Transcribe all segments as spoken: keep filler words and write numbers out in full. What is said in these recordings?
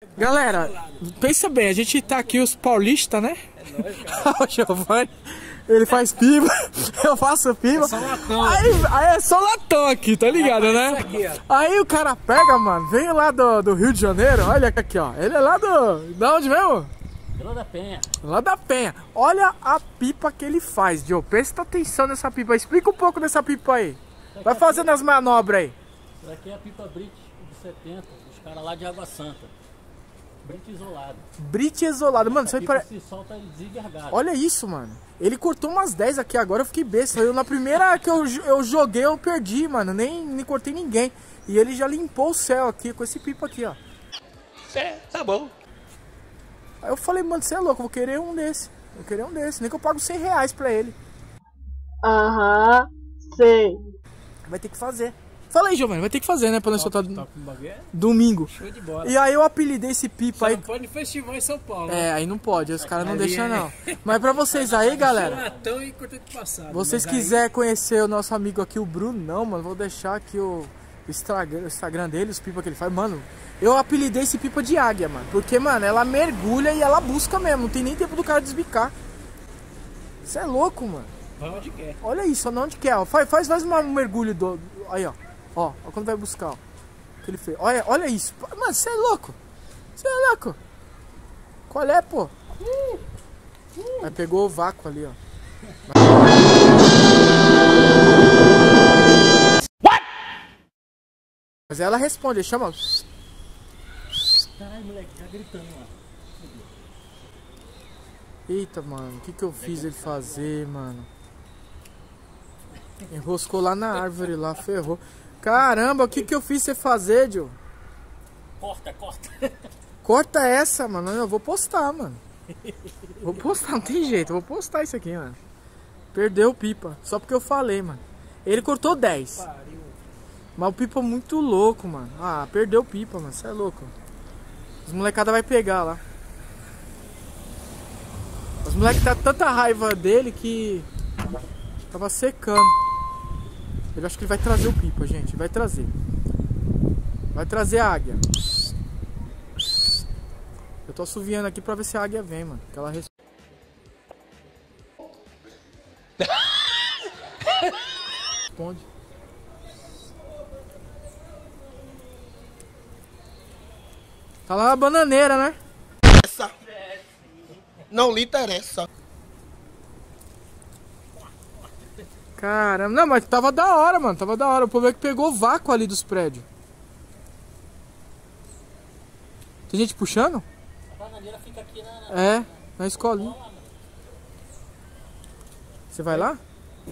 Galera, pensa bem, a gente tá aqui os paulistas, né? É nóis, cara. O Giovanni, ele faz pipa, eu faço pipa. É só latão. Aí, aí é só latão aqui, tá ligado, é, né? Aqui, aí o cara pega, mano, vem lá do, do Rio de Janeiro, olha aqui, ó. Ele é lá do... Da onde mesmo? Lá da Penha. Lá da Penha. Olha a pipa que ele faz, Diogo. Presta atenção nessa pipa. Explica um pouco dessa pipa aí. Vai fazendo as manobras aí. Isso aqui é a pipa Brite de setenta, os caras lá de Água Santa. Brite isolado. Brite isolado. Mano, essa isso aí se solta desenvergado. Olha isso, mano. Ele cortou umas dez aqui agora, eu fiquei besta. Eu, na primeira que eu, eu joguei, eu perdi, mano. Nem, nem cortei ninguém. E ele já limpou o céu aqui com esse pipa aqui, ó. É, tá bom. Aí eu falei, mano, você é louco, eu vou querer um desse. Eu vou querer um desse. Nem que eu pago cem reais pra ele. Aham, sei. Vai ter que fazer. Fala aí, Giovanni, vai ter que fazer, né? Pra nós soltar top, top, domingo. Show de bola. E aí eu apelidei esse pipa Só aí. não pode festival em São Paulo. É, aí não pode, os caras não deixam é... não. Mas pra vocês aí, galera. E de passado, vocês quiserem aí... conhecer o nosso amigo aqui, o Bruno, não, mano, vou deixar aqui o Instagram, o Instagram dele, os pipa que ele faz. Mano, eu apelidei esse pipa de águia, mano. Porque, mano, ela mergulha e ela busca mesmo. Não tem nem tempo do cara desbicar. Isso é louco, mano. Vai onde quer. Olha isso, onde quer, ó. Faz, faz, faz um mergulho do... Aí, ó. Ó, ó quando vai buscar, ó. O que ele fez. Olha, olha isso. Mano, você é louco. Você é louco. Qual é, pô? Aí pegou o vácuo ali, ó. What? Mas ela responde, chama. Caralho, moleque, tá gritando lá. Eita, mano, o que que eu fiz ele fazer, mano? Enroscou lá na árvore, lá, ferrou. Caramba, o que que eu fiz você fazer, Joe? Corta, corta. Corta essa, mano. Eu vou postar, mano. Vou postar, não tem jeito. Eu vou postar isso aqui, mano. Perdeu o pipa. Só porque eu falei, mano. Ele cortou dez. Mas o pipa é muito louco, mano. Ah, perdeu o pipa, mano. Você é louco. Os molecada vai pegar lá. Os moleques tá tanta raiva dele que tava secando. Eu acho que ele vai trazer o pipa, gente. Vai trazer. Vai trazer a águia. Eu tô assoviando aqui pra ver se a águia vem, mano. Que ela responde. Tá lá na bananeira, né? Essa não lhe interessa. Caramba, não, mas tava da hora, mano. Tava da hora. O povo é que pegou o vácuo ali dos prédios. Tem gente puxando? A bananeira fica aqui na... na é, na escolinha. Você vai lá?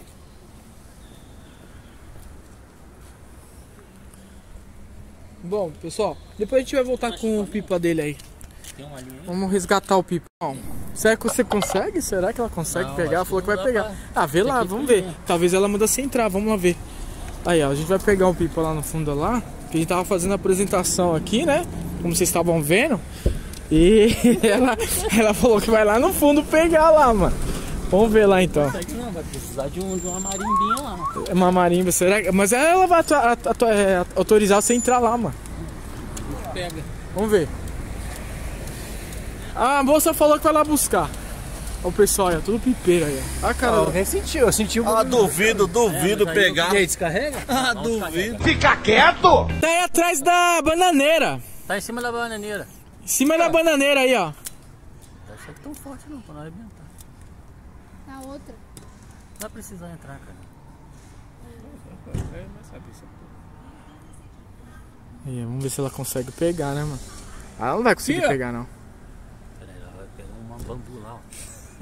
Bom, pessoal, depois a gente vai voltar com o pipa dele aí. Tem uma linha aí? Vamos resgatar o pipa. Bom, será que você consegue? Será que ela consegue não, pegar? Ela falou que, que vai pegar. Pra... Ah, vê lá, vamos ver. Ver. Talvez ela manda sem entrar, vamos lá ver. Aí, ó, a gente vai pegar o pipa lá no fundo lá. Que a gente tava fazendo a apresentação aqui, né? Como vocês estavam vendo. E ela, ela falou que vai lá no fundo pegar lá, mano. Vamos ver lá então. Não, vai precisar de, um, de uma marimbinha lá. Uma marimba, será que... Mas ela vai atu... Atu... autorizar você entrar lá, mano. Pega. Vamos ver. Ah, a moça falou que vai lá buscar. Olha o pessoal aí, ó, tudo pipeiro aí, ó. Ah, cara, eu sentiu, eu senti um... Ah, duvido, duvido é, pegar. E aí, descarrega? Ah, não, duvido. Fica quieto! Tá aí atrás da bananeira. Tá em cima da bananeira. Em cima é. da bananeira aí, ó. Não vai ser tão forte não, pra não arrebentar. Na outra. Não vai precisar entrar, cara. Aí, vamos ver se ela consegue pegar, né, mano? Ah, ela não vai conseguir Sim, pegar, não. Pera aí, ela vai pegar uma bambu lá, ó.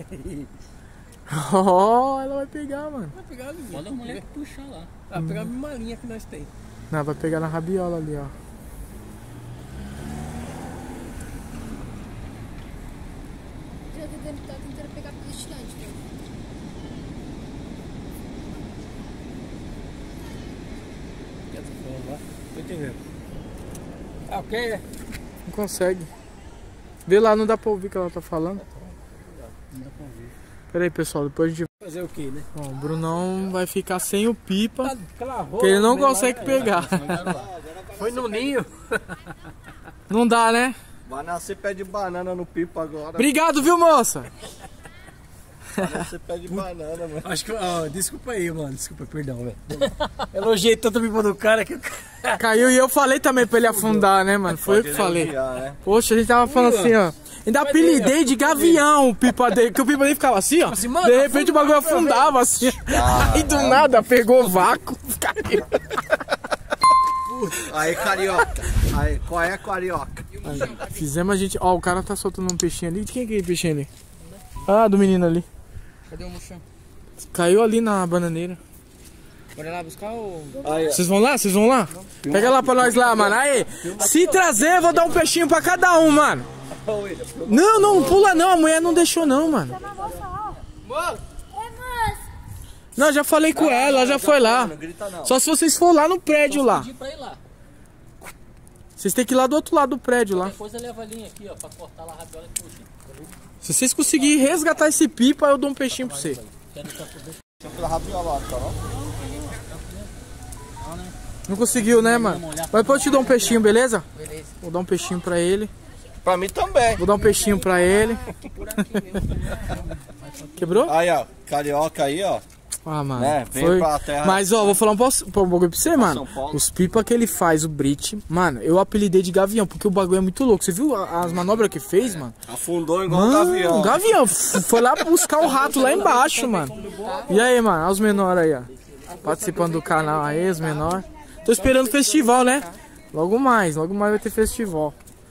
Oh, ela vai pegar, mano. Vai pegar ali. Olha a mulher que puxar lá. Vai hum. pegar a mesma linha que nós tem. Não, vai pegar na rabiola ali, ó. Eu tô tentando pegar pelo estirante, né? Tô entendendo. Ah, ok, né? Não consegue. Vê lá, não dá pra ouvir o que ela tá falando. Não dá pra ouvir. Pera aí, pessoal, depois a gente... Fazer o que, né? Bom, o Brunão vai ficar sem o pipa, tá, porque ele não consegue pegar. Foi no ninho. Não dá, né? Vai nascer pé de banana no pipa agora. Obrigado, viu, moça? Vai nascer pé de banana, mano. Acho que, ó, desculpa aí, mano. Desculpa, perdão, velho. Elogiei tanto a pipa do cara que... Caiu e eu falei também pra ele afundar, né, mano? Foi eu que falei. Enviar, né? Poxa, a gente tava falando assim, ó. Ainda apelidei de gavião o pipa dele, que o pipa dele ficava assim, ó. Assim, mano, de repente o bagulho afundava assim. Aí do nada pegou vácuo, caiu. Aí, carioca. Aí, qual é, carioca? Aí, fizemos a gente. Ó, o cara tá soltando um peixinho ali. De quem é aquele peixinho ali? Ah, do menino ali. Cadê o mochão? Caiu ali na bananeira. Bora lá buscar o... Vocês vão lá? Vocês vão lá? Pega lá pra nós lá, mano. Aí, se trazer, eu vou dar um peixinho pra cada um, mano. Não, não, pula não. A mulher não deixou não, mano. Não, já falei com ela, ela já foi lá. Só se vocês for lá no prédio lá. Vocês têm que ir lá do outro lado do prédio lá. Depois eu levo a linha aqui, ó, pra cortar lá a rabiola e puxa. Se vocês conseguirem resgatar esse pipa, eu dou um peixinho pra você. Não conseguiu, né, mano? Mas depois eu te dou um peixinho, beleza? Beleza. Vou dar um peixinho pra ele. Pra mim também. Vou dar um peixinho pra ele. Quebrou? Aí, ó, carioca aí, ó. Ah, mano. Né? Vem Foi... pra terra. Mas, ó, vou falar um, posso- um bagulho pra você, mano. São Paulo. Os pipa que ele faz, o Brit, mano, eu apelidei de gavião, porque o bagulho é muito louco. Você viu a- as manobras que fez, mano? Afundou igual um Mano, gavião. um gavião. F- Foi lá buscar o rato lá embaixo, mano. E aí, mano? Olha os menores aí, ó. Participando do canal aí, os menores. Tô esperando o festival, né? Logo mais, logo mais vai ter festival.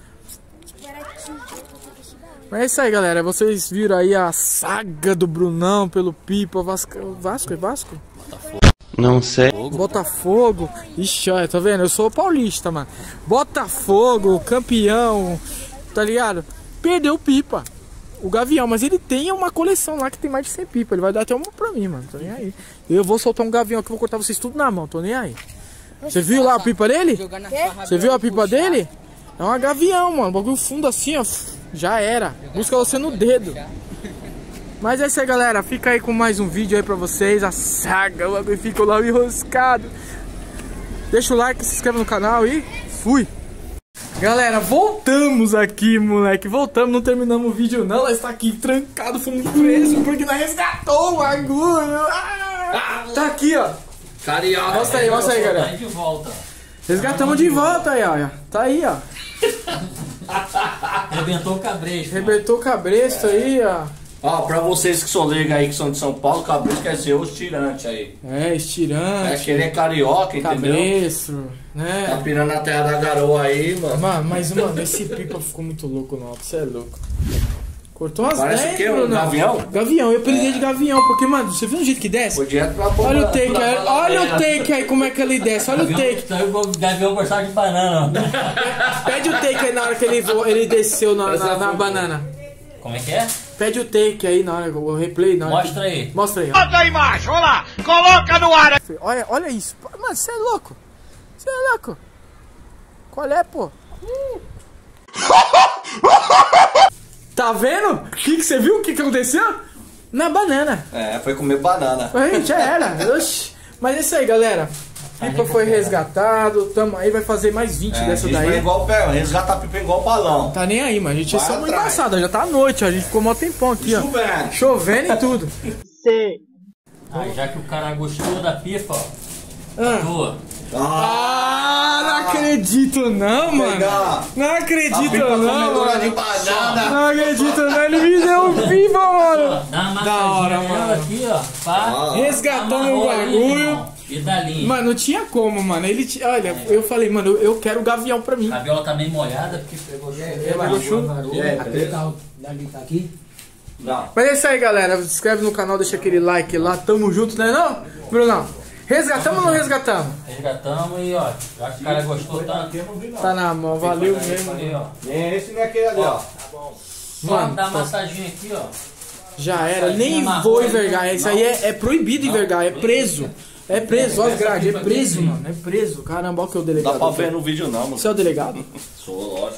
Mas é isso aí, galera. Vocês viram aí a saga do Brunão pelo Pipa. Vasco, Vasco é Vasco? Não sei. Botafogo. Ixi, olha, tá vendo? Eu sou paulista, mano. Botafogo, campeão, tá ligado? Perdeu o Pipa, o Gavião, mas ele tem uma coleção lá que tem mais de cem pipa. Ele vai dar até uma pra mim, mano. Tô nem aí. Eu vou soltar um Gavião aqui, vou cortar vocês tudo na mão. Tô nem aí. Você viu lá a pipa dele? Você viu a pipa dele? É uma Gavião, mano. O bagulho fundo assim, ó. Já era. Busca você no dedo. Mas é isso aí, galera. Fica aí com mais um vídeo aí pra vocês. A saga, o bagulho ficou lá enroscado. Deixa o like, se inscreve no canal e fui. Galera, voltamos aqui, moleque. Voltamos, não terminamos o vídeo não. Nós está aqui trancado, fomos presos porque nós resgatou o bagulho. Ah, tá aqui, ó. Carioca. Mostra aí, mostra aí, galera. Tá de volta. Resgatamos de volta aí, ó. Tá aí, ó. Arrebentou o cabresto. Arrebentou o cabresto aí, ó. Ó, pra vocês que são leigos aí, que são de São Paulo, cabresto quer dizer os tirantes aí. É, estirante. É que ele é carioca, entendeu? Cabresto, Tá né? pirando na terra da garoa aí, mano. Mano, mas, mano, esse pipa ficou muito louco no alto. Você é louco. Cortou umas Parece dez, o quê? Um Brunão. gavião? Gavião, eu aprendi de gavião, porque, mano, você viu o jeito que desce? Foi direto pra bomba. Olha o take aí, olha o take aí, como é que ele desce, olha o take. O Gavião gostava de banana, ó. Pede o take aí na hora que ele, vo- ele desceu na, na, na banana. Como é que é? Pede o take aí na hora, o replay na hora. Mostra aí. Mostra aí, ó. Bota a imagem, olha lá, coloca no ar. Olha, olha isso. Mano, você é louco. Você é louco. Qual é, pô? Tá vendo? O que você viu? O que, que aconteceu? Na banana. É, foi comer banana. Aí, já era. Oxi. Mas é isso aí, galera. Pipa foi resgatado. Tamo aí, vai fazer mais vinte É, dessa a gente vai daí. igual pé, resgata a pipa igual balão. Tá nem aí, mano. A gente é Vai só muito atrás. engraçado. Já tá à noite, ó. A gente ficou mó tempão aqui, ó. Chovendo. Chovendo e tudo. Ah, já que o cara gostou da pipa, ó. Ah, Tua. ah não acredito não, mano. Pegar Não a acredito pipa não, comedora de mano. banana. Não acredito não. Ele me deu um pipa, mano. Dá uma Da hora, massadinha mano. aqui, ó. Pá. Resgatamos o Amarrou ali, bagulho. irmão. E dali. Mano, não tinha como, mano. Ele tinha. Olha, eu falei, mano, eu, eu quero o Gavião pra mim. A viola tá meio molhada porque pegou Pegou chuva. Dali tá aqui. Não. Mas é isso aí, galera. Se inscreve no canal, deixa aquele like lá. Tamo junto, né não? Brunão, resgatamos ou não resgatamos? Resgatamos e ó. Já que o cara gostou tanto. Tá na mão, valeu mesmo. Ali, ó. Nem esse nem aquele ali, ó. Só Mano, dá tá- massaginha aqui, ó. Já era, nem vou envergar. Isso aí é, é proibido envergar, é preso. É preso, olha as grades, é preso, mano. É preso. Caramba, olha que é o Não dá delegado. pra ver no vídeo não, mano. Você é o delegado? Sou, lógico.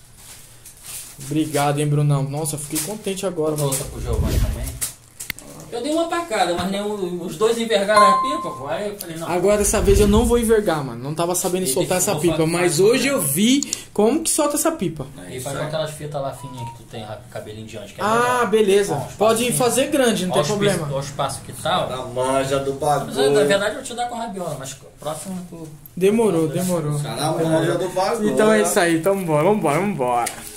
Obrigado, hein, Brunão. Nossa, fiquei contente agora, mano. Outra pro Giovanni também. Eu dei uma pacada, mas nem o- os dois envergaram a pipa, pô. Aí eu falei, não. Agora dessa vez eu não vou envergar, mano. Não tava sabendo Ele soltar essa vou pipa, fazer mas mais hoje uma. eu vi como que solta essa pipa. E faz com aquelas fitas lá fininhas que tu tem, cabelinho diante. Que é Ah, legal. beleza. Ó, um Pode espacinho. fazer grande, não Ó, tem o problema. espaço- ó, o espaço que tá, ó. A manja do Mas, na bagulho. verdade eu vou te dar com a rabiola, mas próximo tu. Demorou, demorou. Cara, a manja do bagulho. Então é isso aí, então bora, vambora, vambora.